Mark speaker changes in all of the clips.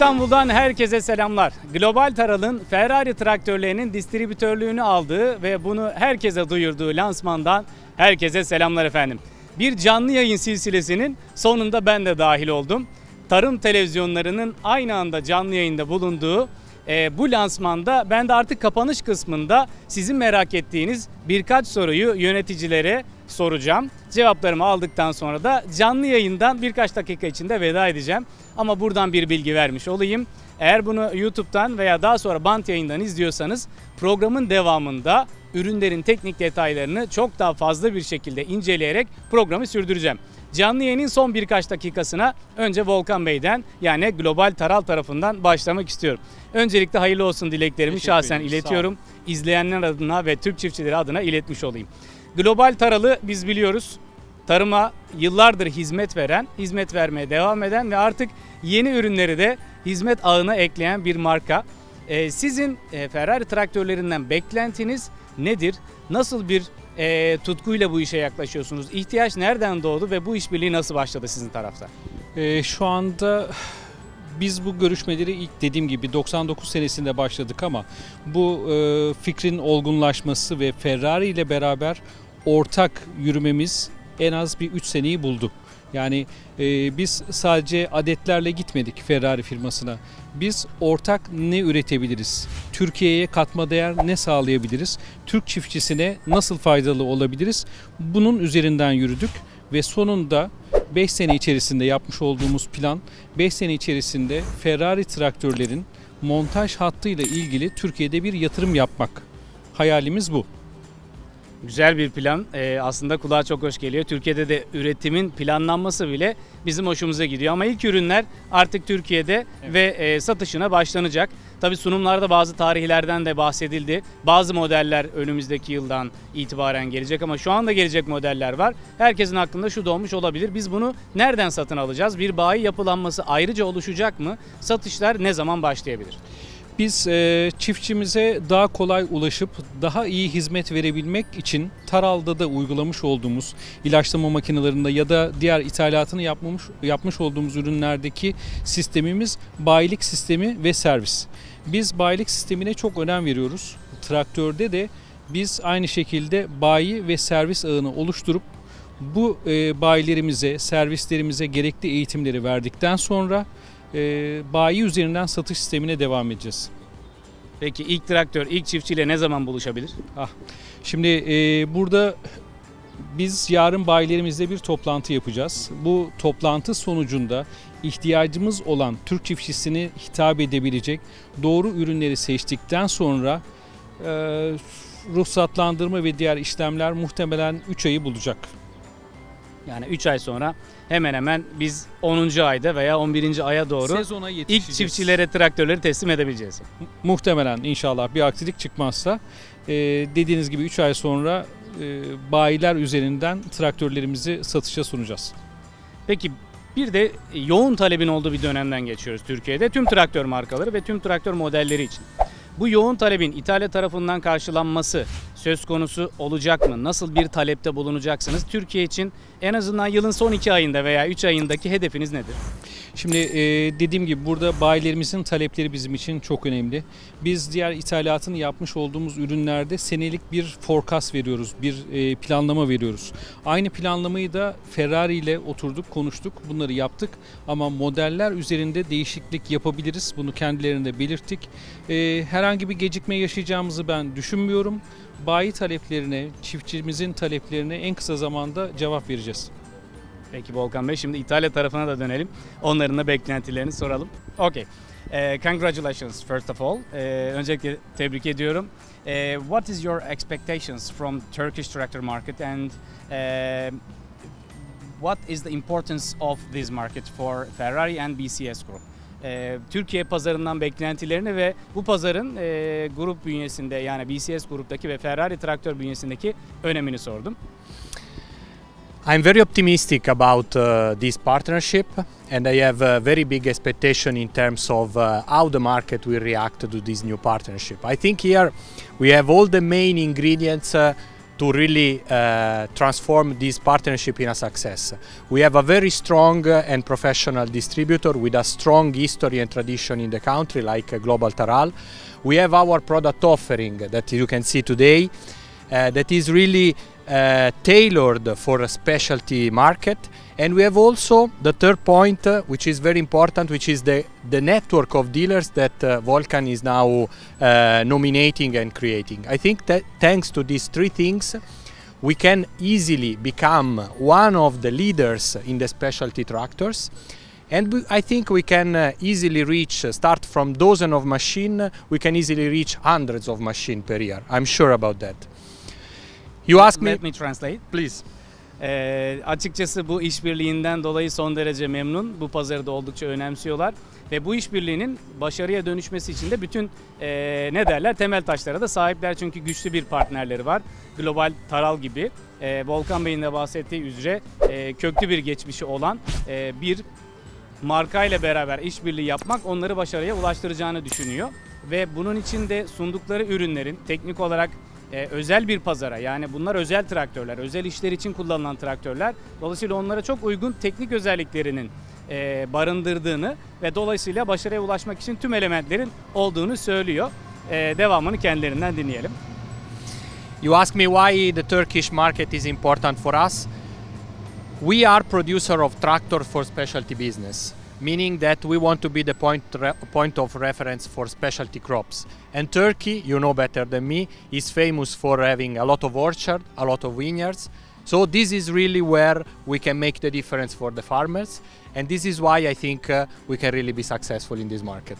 Speaker 1: İstanbul'dan herkese selamlar. Global Taral'ın Ferrari traktörlerinin distribütörlüğünü aldığı ve bunu herkese duyurduğu lansmandan herkese selamlar efendim. Bir canlı yayın silsilesinin sonunda ben de dahil oldum. Tarım televizyonlarının aynı anda canlı yayında bulunduğu bu lansmanda ben de artık kapanış kısmında sizin merak ettiğiniz birkaç soruyu yöneticilere soracağım. Cevaplarımı aldıktan sonra da canlı yayından birkaç dakika içinde veda edeceğim. Ama buradan bir bilgi vermiş olayım. Eğer bunu YouTube'dan veya daha sonra bant yayından izliyorsanız programın devamında ürünlerin teknik detaylarını çok daha fazla bir şekilde inceleyerek programı sürdüreceğim. Canlı yayının son birkaç dakikasına önce Volkan Bey'den yani Global Taral tarafından başlamak istiyorum. Öncelikle hayırlı olsun dileklerimi şahsen iletiyorum. İzleyenler adına ve Türk çiftçileri adına iletmiş olayım. Global Taral'ı biz biliyoruz. Tarıma yıllardır hizmet veren, hizmet vermeye devam eden ve artık yeni ürünleri de hizmet ağına ekleyen bir marka. Sizin Ferrari traktörlerinden beklentiniz nedir? Nasıl bir tutkuyla bu işe yaklaşıyorsunuz? İhtiyaç nereden doğdu ve bu işbirliği nasıl başladı sizin tarafta?
Speaker 2: Şu anda biz bu görüşmeleri ilk dediğim gibi 99 senesinde başladık ama bu fikrin olgunlaşması ve Ferrari ile beraber ortak yürümemiz en az bir 3 seneyi buldu. Yani biz sadece adetlerle gitmedik Ferrari firmasına. Biz ortak ne üretebiliriz? Türkiye'ye katma değer ne sağlayabiliriz? Türk çiftçisine nasıl faydalı olabiliriz? Bunun üzerinden yürüdük ve sonunda 5 sene içerisinde yapmış olduğumuz plan 5 sene içerisinde Ferrari traktörlerin montaj hattıyla ilgili Türkiye'de bir yatırım yapmak. Hayalimiz bu.
Speaker 1: Güzel bir plan. Aslında kulağa çok hoş geliyor. Türkiye'de de üretimin planlanması bile bizim hoşumuza gidiyor. Ama ilk ürünler artık Türkiye'de ve satışına başlanacak. Tabii sunumlarda bazı tarihlerden de bahsedildi. Bazı modeller önümüzdeki yıldan itibaren gelecek ama şu anda gelecek modeller var. Herkesin aklında şu doğmuş olabilir. Biz bunu nereden satın alacağız? Bir bayi yapılanması ayrıca oluşacak mı? Satışlar ne zaman başlayabilir?
Speaker 2: Biz çiftçimize daha kolay ulaşıp daha iyi hizmet verebilmek için Taral'da da uygulamış olduğumuz ilaçlama makinelerinde ya da diğer ithalatını yapmış olduğumuz ürünlerdeki sistemimiz bayilik sistemi ve servis. Biz bayilik sistemine çok önem veriyoruz. Traktörde de biz aynı şekilde bayi ve servis ağını oluşturup bu bayilerimize, servislerimize gerekli eğitimleri verdikten sonra bayi üzerinden satış sistemine devam edeceğiz.
Speaker 1: Peki ilk traktör, ilk çiftçiyle ne zaman buluşabilir?
Speaker 2: Şimdi burada biz yarın bayilerimizle bir toplantı yapacağız. Bu toplantı sonucunda ihtiyacımız olan Türk çiftçisine hitap edebilecek doğru ürünleri seçtikten sonra ruhsatlandırma ve diğer işlemler muhtemelen 3 ayı bulacak.
Speaker 1: Yani 3 ay sonra hemen hemen biz 10. ayda veya 11. aya doğru ilk çiftçilere traktörleri teslim edebileceğiz.
Speaker 2: Muhtemelen inşallah bir aksilik çıkmazsa dediğiniz gibi 3 ay sonra bayiler üzerinden traktörlerimizi satışa sunacağız.
Speaker 1: Peki bir de yoğun talebin olduğu bir dönemden geçiyoruz Türkiye'de tüm traktör markaları ve tüm traktör modelleri için. Bu yoğun talebin İtalya tarafından karşılanması söz konusu olacak mı? Nasıl bir talepte bulunacaksınız? Türkiye için en azından yılın son 2 ayında veya 3 ayındaki hedefiniz nedir?
Speaker 2: Şimdi dediğim gibi burada bayilerimizin talepleri bizim için çok önemli. Biz diğer ithalatını yapmış olduğumuz ürünlerde senelik bir forecast veriyoruz, bir planlama veriyoruz. Aynı planlamayı da Ferrari ile oturduk, konuştuk, bunları yaptık. Ama modeller üzerinde değişiklik yapabiliriz. Bunu kendilerine belirttik. Herhangi bir gecikme yaşayacağımızı ben düşünmüyorum. Bayi taleplerine, çiftçimizin taleplerine en kısa zamanda cevap vereceğiz.
Speaker 1: Peki Volkan Bey, şimdi İtalya tarafına da dönelim. Onların da beklentilerini soralım. Okay. Congratulations first of all. Öncelikle tebrik ediyorum. What is your expectations from Turkish tractor market and what is the importance of this market for Ferrari and BCS Group? Türkiye pazarından beklentilerini ve bu pazarın grup bünyesinde yani BCS gruptaki ve Ferrari traktör bünyesindeki önemini sordum.
Speaker 3: I'm very optimistic about this partnership and I have a very big expectation in terms of how the market will react to this new partnership. I think here we have all the main ingredients to really transform this partnership in a success. We have a very strong and professional distributor with a strong history and tradition in the country, like Global Taral. We have our product offering that you can see today that is really tailored for a specialty market. And we have also the third point, which is very important, which is the network of dealers that Volcan is now nominating and creating. I think that thanks to these three things, we can easily become one of the leaders in the specialty tractors. And I think we can easily reach, start from dozens of machines, we can easily reach hundreds of machines per year. I'm sure about that. You ask me...
Speaker 1: Let me translate.
Speaker 3: Please.
Speaker 1: Açıkçası bu işbirliğinden dolayı son derece memnun. Bu pazarı da oldukça önemsiyorlar. Ve bu işbirliğinin başarıya dönüşmesi için de bütün temel taşlara da sahipler. Çünkü güçlü bir partnerleri var. Global Taral gibi. Volkan Bey'in de bahsettiği üzere köklü bir geçmişi olan bir markayla beraber işbirliği yapmak onları başarıya ulaştıracağını düşünüyor. Ve bunun için de sundukları ürünlerin teknik olarak özel bir pazara, yani bunlar özel traktörler, özel işler için kullanılan traktörler. Dolayısıyla onlara çok uygun teknik özelliklerinin barındırdığını ve dolayısıyla başarıya ulaşmak için tüm elementlerin olduğunu söylüyor. Devamını kendilerinden dinleyelim.
Speaker 3: You ask me why the Turkish market is important for us. We are producer of tractor for specialty business, meaning that we want to be the point of reference for specialty crops. And Turkey, you know better than me, is famous for having a lot of orchard, a lot of vineyards. So this is really where we can make the difference for the farmers. And this is why I think we can really be successful in this market.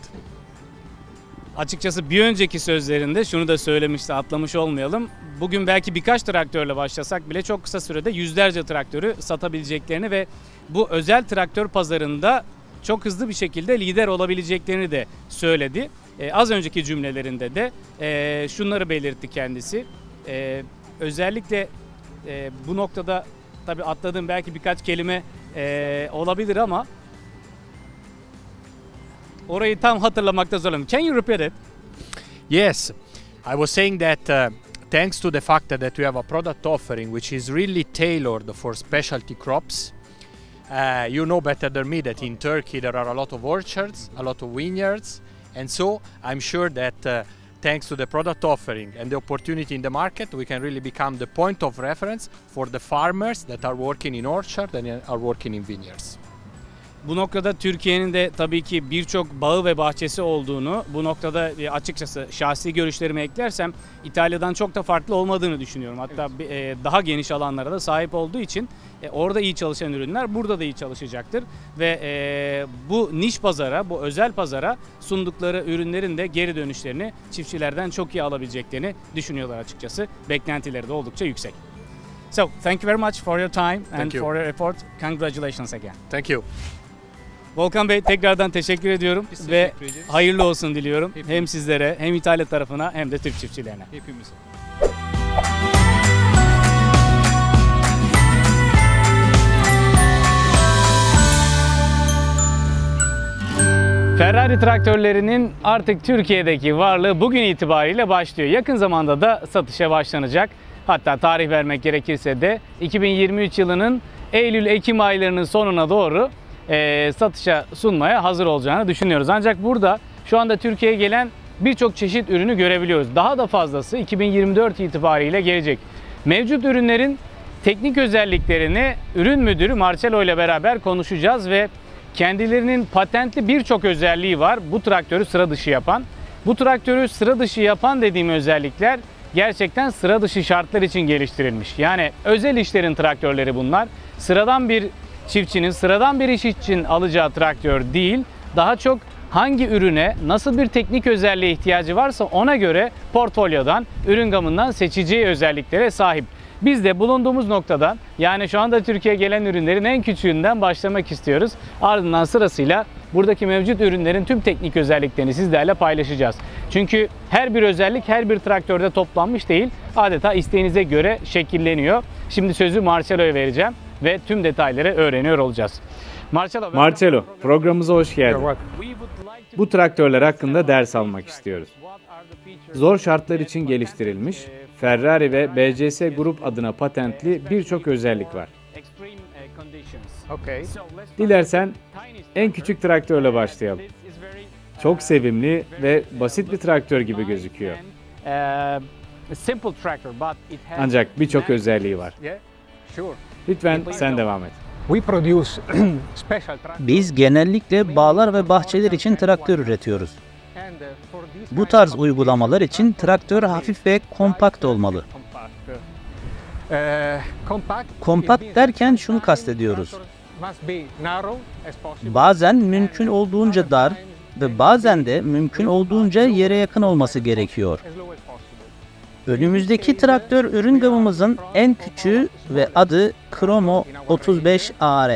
Speaker 1: Açıkçası bir önceki sözlerinde şunu da söylemişti, atlamış olmayalım. Bugün belki birkaç traktörle başlasak bile çok kısa sürede yüzlerce traktörü satabileceklerini ve bu özel traktör pazarında çok hızlı bir şekilde lider olabileceklerini de söyledi. Az önceki cümlelerinde de şunları belirtti kendisi. Özellikle bu noktada tabii atladığım belki birkaç kelime olabilir ama orayı tam hatırlamakta zorlanıyorum. Can you repeat it?
Speaker 3: Yes, I was saying that thanks to the fact that we have a product offering which is really tailored for specialty crops. You know better than me that in Turkey there are a lot of orchards, a lot of vineyards, and so I'm sure that thanks to the product offering and the opportunity in the market, we can really become the point of reference for the farmers that are working in orchard and are working in vineyards.
Speaker 1: Bu noktada Türkiye'nin de tabii ki birçok bağı ve bahçesi olduğunu, bu noktada açıkçası şahsi görüşlerimi eklersem İtalya'dan çok da farklı olmadığını düşünüyorum. Hatta daha geniş alanlara da sahip olduğu için orada iyi çalışan ürünler burada da iyi çalışacaktır. Ve bu niş pazara, bu özel pazara sundukları ürünlerin de geri dönüşlerini çiftçilerden çok iyi alabileceklerini düşünüyorlar açıkçası. Beklentileri de oldukça yüksek. So, thank you very much for your time and for your effort. Congratulations again.
Speaker 3: Thank you.
Speaker 1: Volkan Bey, tekrardan teşekkür ediyorum ve hayırlı olsun diliyorum. Hepimiz. Hem sizlere, hem İtalya tarafına, hem de Türk çiftçilerine.
Speaker 2: Hepimiz.
Speaker 1: Ferrari traktörlerinin artık Türkiye'deki varlığı bugün itibariyle başlıyor. Yakın zamanda da satışa başlanacak. Hatta tarih vermek gerekirse de 2023 yılının Eylül-Ekim aylarının sonuna doğru satışa sunmaya hazır olacağını düşünüyoruz. Ancak burada şu anda Türkiye'ye gelen birçok çeşit ürünü görebiliyoruz. Daha da fazlası 2024 itibariyle gelecek. Mevcut ürünlerin teknik özelliklerini ürün müdürü Marcello ile beraber konuşacağız ve kendilerinin patentli birçok özelliği var bu traktörü sıra dışı yapan. Bu traktörü sıra dışı yapan dediğim özellikler gerçekten sıra dışı şartlar için geliştirilmiş. Yani özel işlerin traktörleri bunlar. Sıradan bir çiftçinin sıradan bir iş için alacağı traktör değil, daha çok hangi ürüne, nasıl bir teknik özelliğe ihtiyacı varsa ona göre portfolyodan, ürün gamından seçeceği özelliklere sahip. Biz de bulunduğumuz noktadan, yani şu anda Türkiye'ye gelen ürünlerin en küçüğünden başlamak istiyoruz. Ardından sırasıyla buradaki mevcut ürünlerin tüm teknik özelliklerini sizlerle paylaşacağız. Çünkü her bir özellik her bir traktörde toplanmış değil, adeta isteğinize göre şekilleniyor. Şimdi sözü Marcello'ya vereceğim ve tüm detayları öğreniyor olacağız.
Speaker 4: Marcello, programımıza hoş geldin. Bu traktörler hakkında ders almak istiyoruz. Zor şartlar için geliştirilmiş, Ferrari ve BCS Grup adına patentli birçok özellik var. Dilersen en küçük traktörle başlayalım. Çok sevimli ve basit bir traktör gibi gözüküyor. Ancak birçok özelliği var. Lütfen sen devam et.
Speaker 5: Biz genellikle bağlar ve bahçeler için traktör üretiyoruz. Bu tarz uygulamalar için traktör hafif ve kompakt olmalı. Kompakt derken şunu kastediyoruz. Bazen mümkün olduğunca dar ve bazen de mümkün olduğunca yere yakın olması gerekiyor. Önümüzdeki traktör ürün gamımızın en küçüğü ve adı Chromo 35 AR.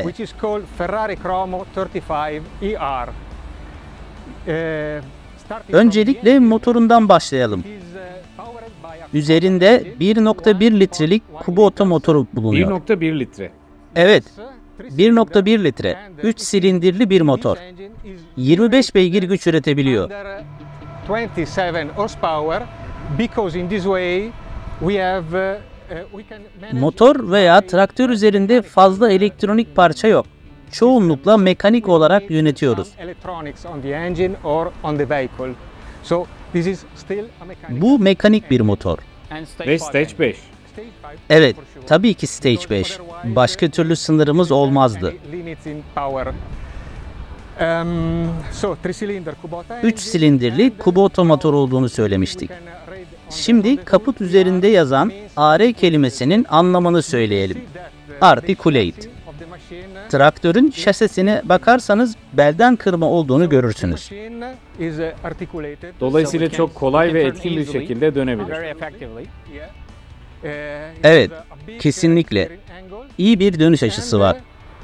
Speaker 5: Öncelikle motorundan başlayalım. Üzerinde 1.1 litrelik Kubota motoru bulunuyor.
Speaker 4: 1.1 litre.
Speaker 5: Evet, 1.1 litre, 3 silindirli bir motor. 25 beygir güç üretebiliyor. Motor veya traktör üzerinde fazla elektronik parça yok. Çoğunlukla mekanik olarak yönetiyoruz. Bu mekanik bir motor.
Speaker 4: Ve Stage 5.
Speaker 5: Evet, tabii ki Stage 5. Başka türlü sınırımız olmazdı. 3 silindirli Kubota motor olduğunu söylemiştik. Şimdi kaput üzerinde yazan AR kelimesinin anlamını söyleyelim. Articulate. Traktörün şasisine bakarsanız belden kırma olduğunu görürsünüz.
Speaker 4: Dolayısıyla çok kolay ve etkin bir şekilde dönebilir.
Speaker 5: Evet, kesinlikle. İyi bir dönüş açısı var.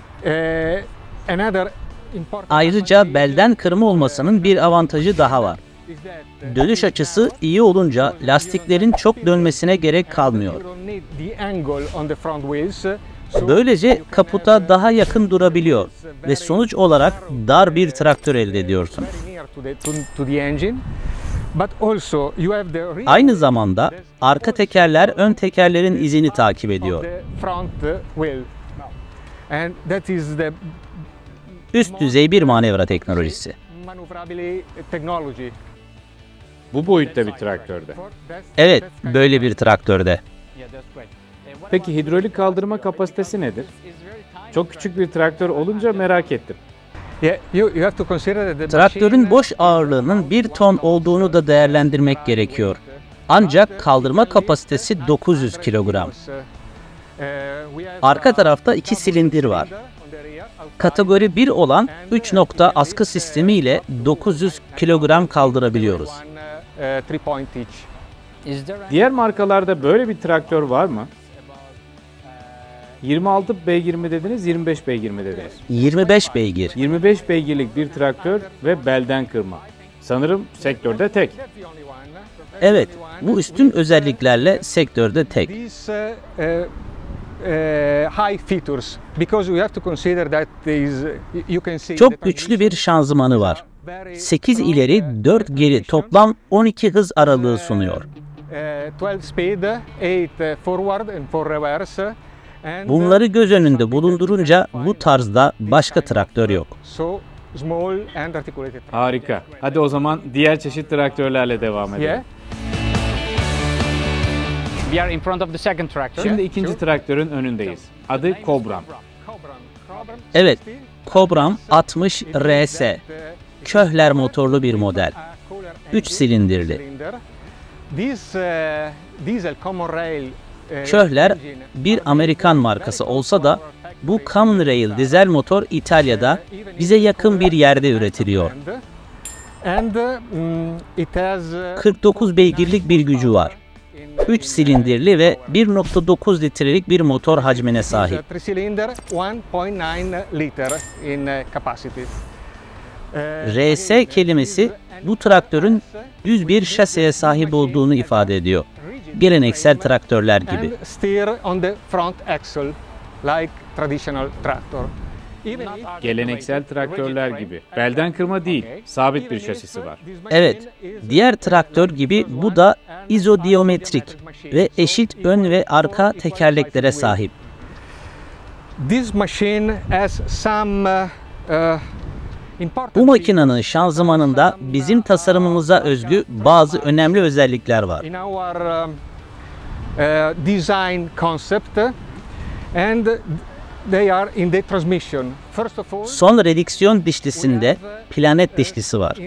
Speaker 5: Ayrıca belden kırma olmasının bir avantajı daha var. Dönüş açısı iyi olunca lastiklerin çok dönmesine gerek kalmıyor. Böylece kaputa daha yakın durabiliyor ve sonuç olarak dar bir traktör elde ediyorsunuz. Aynı zamanda arka tekerler ön tekerlerin izini takip ediyor. Üst düzey bir manevra teknolojisi.
Speaker 4: Bu boyutta bir traktörde.
Speaker 5: Evet, böyle bir traktörde.
Speaker 4: Peki hidrolik kaldırma kapasitesi nedir? Çok küçük bir traktör olunca merak ettim.
Speaker 5: Traktörün boş ağırlığının 1 ton olduğunu da değerlendirmek gerekiyor. Ancak kaldırma kapasitesi 900 kilogram. Arka tarafta 2 silindir var. Kategori 1 olan 3 nokta askı sistemi ile 900 kilogram kaldırabiliyoruz.
Speaker 4: Diğer markalarda böyle bir traktör var mı? 26 beygir mi dediniz, 25 beygir mi dediniz?
Speaker 5: 25 beygir.
Speaker 4: 25 beygirlik bir traktör ve belden kırma. Sanırım sektörde tek.
Speaker 5: Evet, bu üstün özelliklerle sektörde tek. Çok güçlü bir şanzımanı var. 8 ileri, 4 geri toplam 12 hız aralığı sunuyor. Bunları göz önünde bulundurunca bu tarzda başka traktör yok.
Speaker 4: Harika. Hadi o zaman diğer çeşit traktörlerle devam edelim. Şimdi ikinci traktörün önündeyiz. Adı Cobram.
Speaker 5: Evet, Cobram 60 RS. Köhler motorlu bir model. 3 silindirli. Köhler bir Amerikan markası olsa da bu Common Rail dizel motor İtalya'da bize yakın bir yerde üretiliyor. 49 beygirlik bir gücü var. 3 silindirli ve 1.9 litrelik bir motor hacmine sahip. RS kelimesi bu traktörün düz bir şaseye sahip olduğunu ifade ediyor. Geleneksel traktörler gibi.
Speaker 4: Geleneksel traktörler gibi. Belden kırma değil, sabit bir şasisi var.
Speaker 5: Evet, diğer traktör gibi bu da izodiyometrik ve eşit ön ve arka tekerleklere sahip. Bu makinenin şanzımanında bizim tasarımımıza özgü bazı önemli özellikler var. Son redüksiyon dişlisinde planet dişlisi var.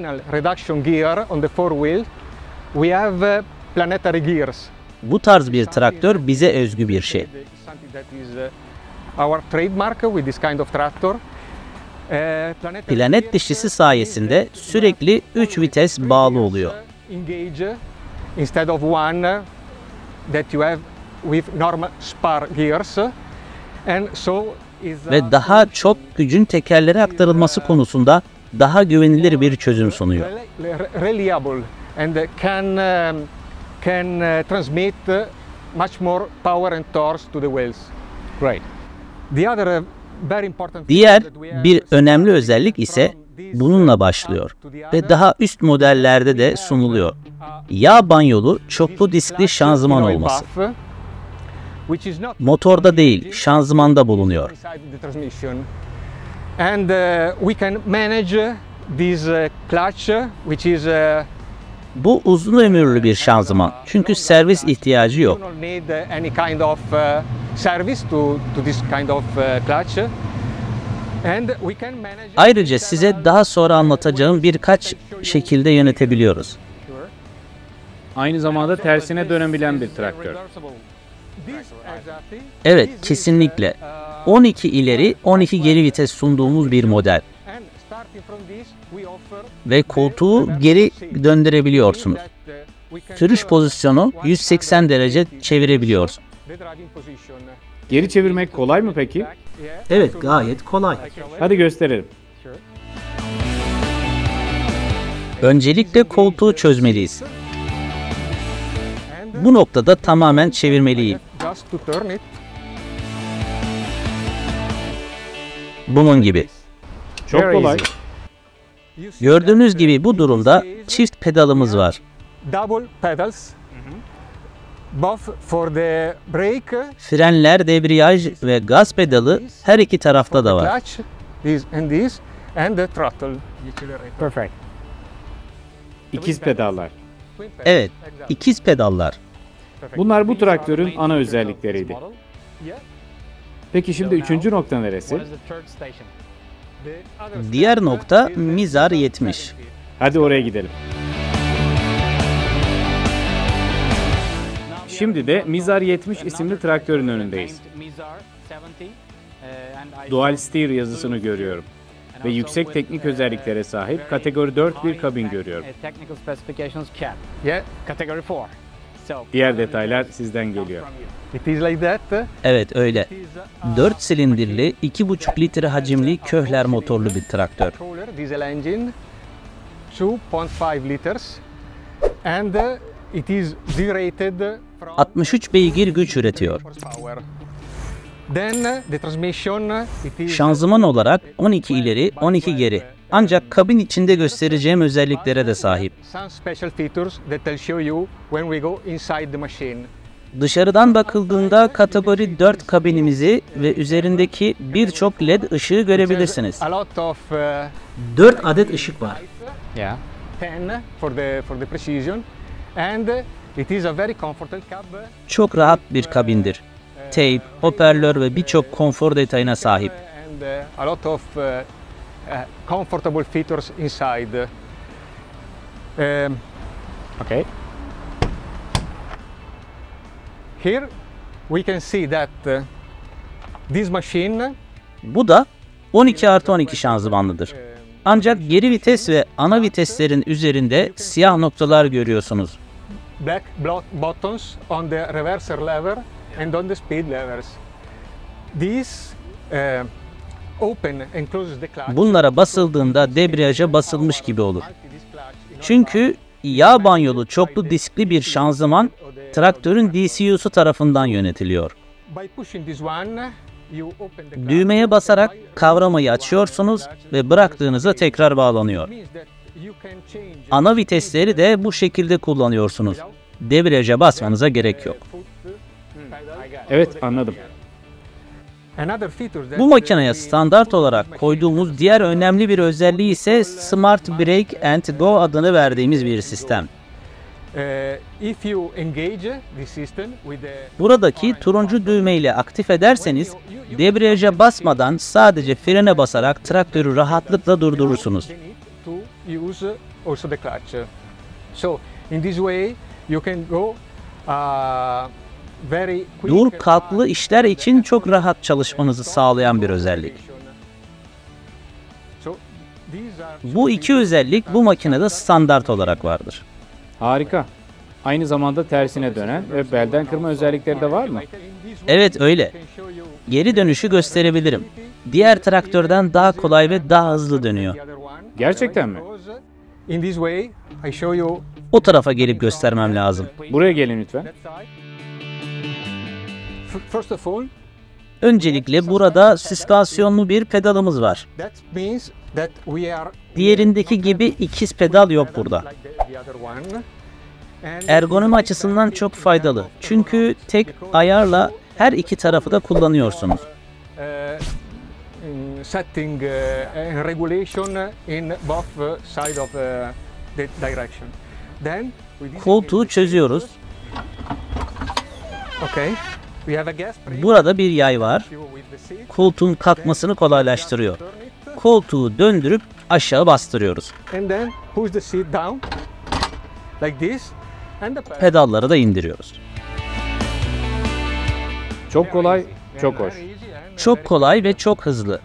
Speaker 5: Bu tarz bir traktör bize özgü bir şey. Planet dişlisi sayesinde sürekli 3 vites bağlı oluyor. Ve daha çok gücün tekerlere aktarılması konusunda daha güvenilir bir çözüm sunuyor. Diğer bir önemli özellik ise bununla başlıyor ve daha üst modellerde de sunuluyor. Yağ banyolu çoklu diskli şanzıman olması. Motorda değil, şanzımanda bulunuyor. Bu uzun ömürlü bir şanzıman çünkü servis ihtiyacı yok. Ayrıca size daha sonra anlatacağım birkaç şekilde yönetebiliyoruz.
Speaker 4: Aynı zamanda tersine dönebilen bir traktör.
Speaker 5: Evet, kesinlikle. 12 ileri, 12 geri vites sunduğumuz bir model. Ve koltuğu geri döndürebiliyorsunuz. Sürüş pozisyonu 180 derece çevirebiliyoruz.
Speaker 4: Geri çevirmek kolay mı peki?
Speaker 5: Evet, gayet kolay.
Speaker 4: Hadi gösterelim.
Speaker 5: Öncelikle koltuğu çözmeliyiz. Bu noktada tamamen çevirmeliyim. Bunun gibi.
Speaker 4: Çok kolay.
Speaker 5: Gördüğünüz gibi bu durumda çift pedalımız var. Frenler, debriyaj ve gaz pedalı her iki tarafta da var.
Speaker 4: İkiz pedallar.
Speaker 5: Evet, ikiz pedallar.
Speaker 4: Bunlar bu traktörün ana özellikleriydi. Peki şimdi üçüncü nokta neresi?
Speaker 5: Diğer nokta Mizar 70.
Speaker 4: Hadi oraya gidelim. Şimdi de Mizar 70 isimli traktörün önündeyiz. Dual Steer yazısını görüyorum. Ve yüksek teknik özelliklere sahip kategori 4 bir kabin görüyorum. Diğer detaylar sizden geliyor.
Speaker 5: Evet öyle. 4 silindirli 2,5 litre hacimli Köhler motorlu bir traktör. 63 beygir güç üretiyor. Şanzıman olarak 12 ileri, 12 geri. Ancak kabin içinde göstereceğim özelliklere de sahip. Dışarıdan bakıldığında kategori 4 kabinimizi ve üzerindeki birçok LED ışığı görebilirsiniz. 4 adet ışık var. Çok rahat bir kabindir. Tape, hoparlör ve birçok konfor detayına sahip.
Speaker 3: Comfortable features inside. Okay. Here we can see that this machine.
Speaker 5: Bu da 12+12 şanzımanlıdır. Ancak geri vites ve ana viteslerin üzerinde siyah noktalar görüyorsunuz.
Speaker 3: Black buttons on the reverser lever and on the speed levers. These Bunlara basıldığında debriyaja basılmış gibi olur. Çünkü yağ banyolu çoklu diskli bir şanzıman traktörün DCU'su tarafından yönetiliyor.
Speaker 5: Düğmeye basarak kavramayı açıyorsunuz ve bıraktığınızda tekrar bağlanıyor. Ana vitesleri de bu şekilde kullanıyorsunuz. Debriyaja basmanıza gerek yok.
Speaker 4: Evet, anladım.
Speaker 5: Bu makineye standart olarak koyduğumuz diğer önemli bir özelliği ise Smart Brake and Go adını verdiğimiz bir sistem. Buradaki turuncu düğmeyle aktif ederseniz debriyaja basmadan sadece frene basarak traktörü rahatlıkla durdurursunuz. Dur kalklı işler için çok rahat çalışmanızı sağlayan bir özellik. Bu iki özellik bu makinede standart olarak vardır.
Speaker 4: Harika. Aynı zamanda tersine dönen ve belden kırma özellikleri de var mı?
Speaker 5: Evet, öyle. Geri dönüşü gösterebilirim. Diğer traktörden daha kolay ve daha hızlı dönüyor.
Speaker 4: Gerçekten mi?
Speaker 5: O tarafa gelip göstermem lazım.
Speaker 4: Buraya gelin lütfen.
Speaker 5: Öncelikle burada süspansiyonlu bir pedalımız var. Diğerindeki gibi ikiz pedal yok burada. Ergonomi açısından çok faydalı. Çünkü tek ayarla her iki tarafı da kullanıyorsunuz. Koltuğu çözüyoruz. Burada bir yay var. Koltuğun kalkmasını kolaylaştırıyor. Koltuğu döndürüp aşağı bastırıyoruz. Pedalları da indiriyoruz.
Speaker 4: Çok kolay, çok hoş.
Speaker 5: Çok kolay ve çok hızlı.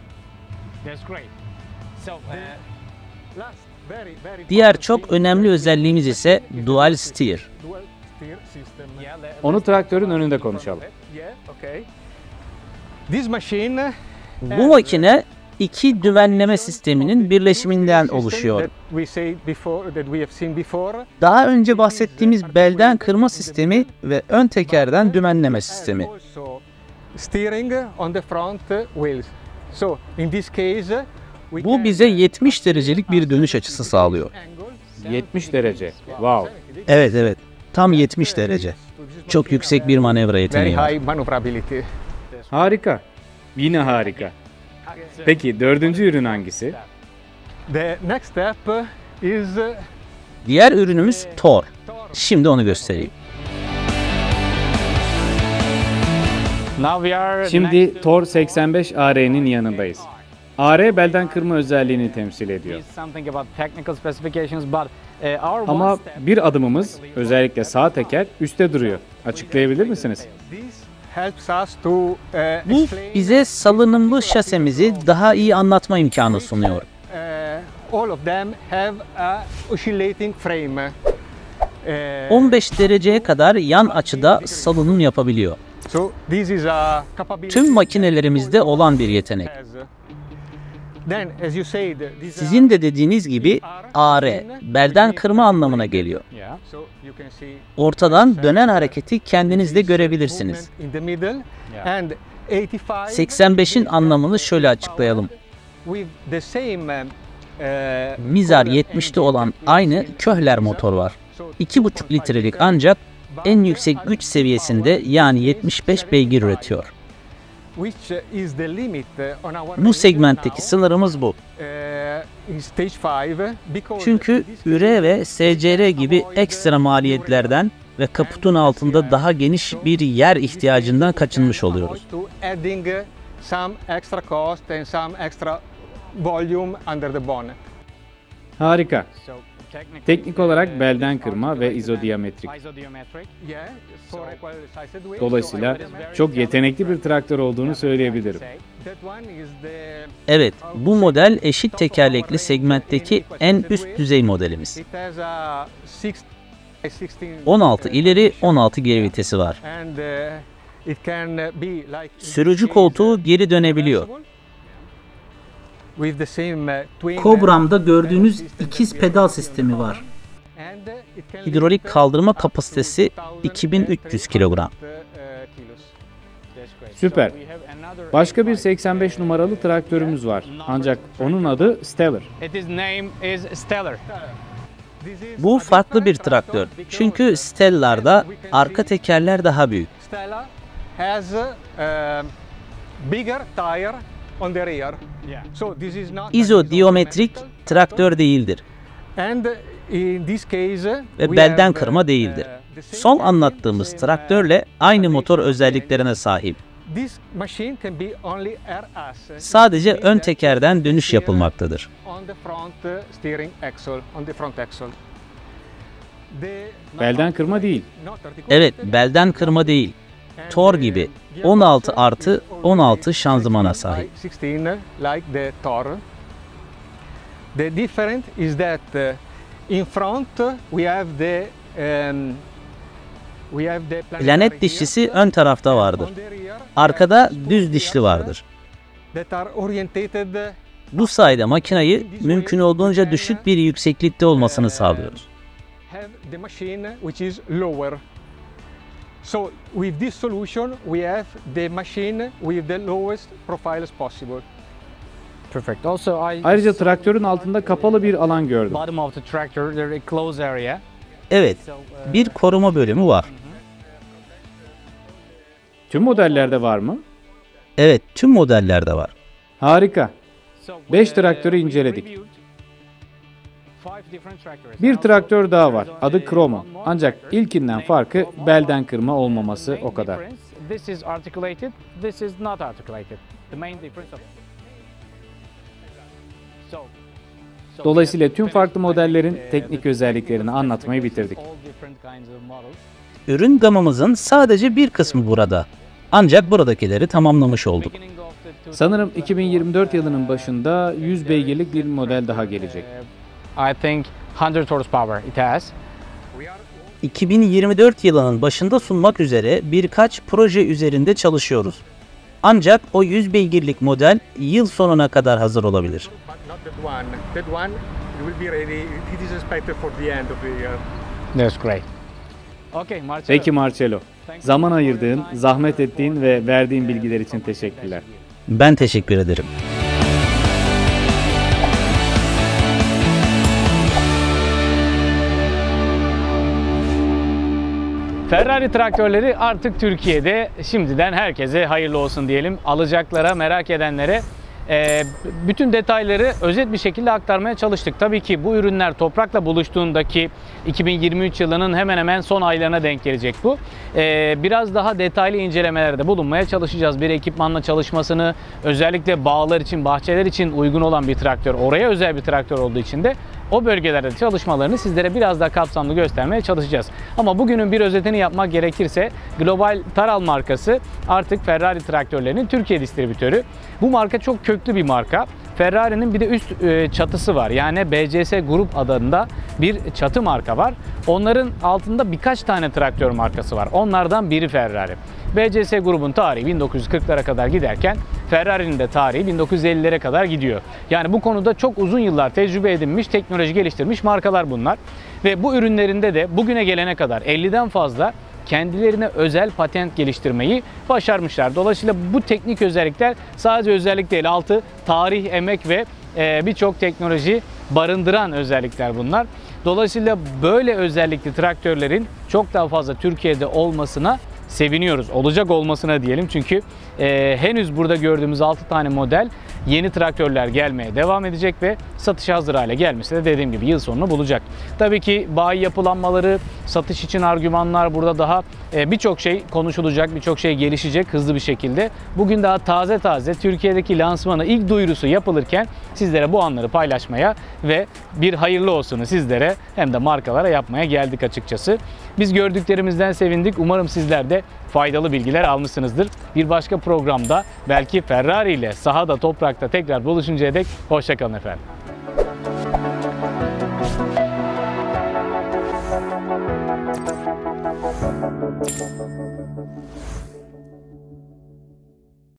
Speaker 5: Diğer çok önemli özelliğimiz ise Dual Steer.
Speaker 4: Onu traktörün önünde konuşalım.
Speaker 5: Bu makine iki dümenleme sisteminin birleşiminden oluşuyor. Daha önce bahsettiğimiz belden kırma sistemi ve ön tekerden dümenleme sistemi. Bu bize 70 derecelik bir dönüş açısı sağlıyor.
Speaker 4: 70 derece. Wow.
Speaker 5: Evet, tam 70 derece. Çok yüksek bir manevra yeteneği var.
Speaker 4: Harika. Yine harika. Peki dördüncü ürün hangisi?
Speaker 5: Diğer ürünümüz Thor. Şimdi onu göstereyim.
Speaker 4: Şimdi Thor 85 AR'nin yanındayız. AR belden kırma özelliğini temsil ediyor. Ama bir adımımız, özellikle sağ teker, üstte duruyor. Açıklayabilir misiniz?
Speaker 5: Bu bize salınımlı şasemizi daha iyi anlatma imkanı sunuyor. 15 dereceye kadar yan açıda salınım yapabiliyor. Tüm makinelerimizde olan bir yetenek. Sizin de dediğiniz gibi AR, belden kırma anlamına geliyor. Ortadan dönen hareketi kendiniz de görebilirsiniz. 85'in anlamını şöyle açıklayalım. Mizar 70'te olan aynı Köhler motor var. 2,5 litrelik ancak en yüksek güç seviyesinde yani 75 beygir üretiyor. Bu segmentteki sınırımız bu. Çünkü üre ve SCR gibi ekstra maliyetlerden ve kaputun altında daha geniş bir yer ihtiyacından kaçınmış oluyoruz.
Speaker 4: Harika. Teknik olarak belden kırma ve izodiametrik. Dolayısıyla çok yetenekli bir traktör olduğunu söyleyebilirim.
Speaker 5: Evet, bu model eşit tekerlekli segmentteki en üst düzey modelimiz. 16 ileri, 16 geri vitesi var. Sürücü koltuğu geri dönebiliyor. Cobra'mda gördüğünüz ikiz pedal sistemi var. Hidrolik kaldırma kapasitesi 2300 kilogram.
Speaker 4: Süper. Başka bir 85 numaralı traktörümüz var. Ancak onun adı Stellar.
Speaker 5: Bu farklı bir traktör. Çünkü Stellar'da arka tekerler daha büyük.
Speaker 3: Stella has a bigger tire on the rear. So this is not
Speaker 5: İzodiyometrik traktör değildir
Speaker 3: and in this case
Speaker 5: ve belden kırma değildir. Son anlattığımız traktörle aynı motor özelliklerine sahip.
Speaker 3: This machine can be only air assist.
Speaker 5: Sadece ön tekerden dönüş yapılmaktadır.
Speaker 3: On the front steering axle, on the front axle.
Speaker 4: Belden kırma değil.
Speaker 5: Evet, belden kırma değil. Thor gibi 16+16 şanzımana sahip.
Speaker 3: 16 like the Thor. The difference is that in front we have the
Speaker 5: Planet dişlisi ön tarafta vardır. Arkada düz dişli vardır. Bu sayede makinayı mümkün olduğunca düşük bir yükseklikte olmasını sağlıyoruz.
Speaker 3: So with this solution we have the machine with the lowest profiles possible.
Speaker 1: Perfect. Also,
Speaker 4: Ayrıca traktörün altında kapalı bir alan gördüm.
Speaker 1: bottom of the tractor, there is a closed area.
Speaker 5: Evet, bir koruma bölümü var.
Speaker 4: Tüm modellerde var mı?
Speaker 5: Evet, tüm modellerde var.
Speaker 4: Harika. 5 traktörü inceledik. Bir traktör daha var. Adı Chromo. Ancak ilkinden farkı belden kırma olmaması o kadar.
Speaker 1: This is articulated, this is not articulated. The main difference of
Speaker 4: Dolayısıyla tüm farklı modellerin teknik özelliklerini anlatmayı bitirdik.
Speaker 5: Ürün gamımızın sadece bir kısmı burada. Ancak buradakileri tamamlamış olduk.
Speaker 4: Sanırım 2024 yılının başında 100 beygirlik bir model daha gelecek.
Speaker 1: I think 100 horsepower it has.
Speaker 5: 2024 yılının başında sunmak üzere birkaç proje üzerinde çalışıyoruz. Ancak o 100 beygirlik model yıl sonuna kadar hazır olabilir.
Speaker 1: That's great. Okay, Marcelo.
Speaker 4: Peki Marcelo, zaman ayırdığın, zahmet ettiğin ve verdiğin bilgiler için teşekkürler.
Speaker 5: Ben teşekkür ederim.
Speaker 1: Ferrari traktörleri artık Türkiye'de. Şimdiden herkese hayırlı olsun diyelim. Alacaklara, merak edenlere bütün detayları özet bir şekilde aktarmaya çalıştık. Tabii ki bu ürünler toprakla buluştuğundaki 2023 yılının hemen hemen son aylarına denk gelecek bu. Biraz daha detaylı incelemelerde bulunmaya çalışacağız. Bir ekipmanla çalışmasını, özellikle bağlar için, bahçeler için uygun olan bir traktör, oraya özel bir traktör olduğu için de o bölgelerde çalışmalarını sizlere biraz daha kapsamlı göstermeye çalışacağız. Ama bugünün bir özetini yapmak gerekirse Global Taral markası artık Ferrari traktörlerinin Türkiye distribütörü. Bu marka çok köklü bir marka. Ferrari'nin bir de üst çatısı var. Yani BCS Grup adında bir çatı marka var. Onların altında birkaç tane traktör markası var. Onlardan biri Ferrari. BCS grubun tarihi 1940'lara kadar giderken Ferrari'nin de tarihi 1950'lere kadar gidiyor. Yani bu konuda çok uzun yıllar tecrübe edinmiş, teknoloji geliştirmiş markalar bunlar. Ve bu ürünlerinde de bugüne gelene kadar 50'den fazla kendilerine özel patent geliştirmeyi başarmışlar. Dolayısıyla bu teknik özellikler sadece özellik değil, altı tarih, emek ve birçok teknoloji barındıran özellikler bunlar. Dolayısıyla böyle özellikli traktörlerin çok daha fazla Türkiye'de olmasına seviniyoruz. Olacak olmasına diyelim. Çünkü henüz burada gördüğümüz 6 tane model yeni traktörler gelmeye devam edecek ve satışa hazır hale gelmesi de dediğim gibi yıl sonunu bulacak. Tabii ki bayi yapılanmaları, satış için argümanlar, burada daha birçok şey konuşulacak, birçok şey gelişecek hızlı bir şekilde. Bugün daha taze Türkiye'deki lansmanı, ilk duyurusu yapılırken sizlere bu anları paylaşmaya ve bir hayırlı olsunu sizlere hem de markalara yapmaya geldik açıkçası. Biz gördüklerimizden sevindik. Umarım sizler de faydalı bilgiler almışsınızdır. Bir başka programda belki Ferrari ile sahada, toprakta tekrar buluşuncaya dek hoşça kalın efendim.